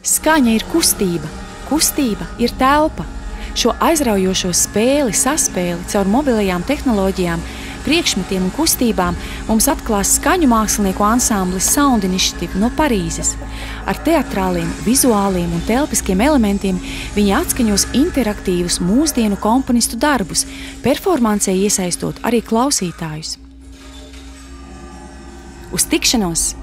Skaņa ir kustība, kustība ir telpa. Šo aizraujošo spēli, saspēli caur mobilajām tehnoloģijām, priekšmetiem un kustībām mums atklās skaņu mākslinieku ansamblis Sound Initiative no Parīzes. Ar teatrāliem, vizuāliem un telpiskiem elementiem viņi atskaņos interaktīvus mūsdienu komponistu darbus, performancē iesaistot arī klausītājus. Uz tikšanos!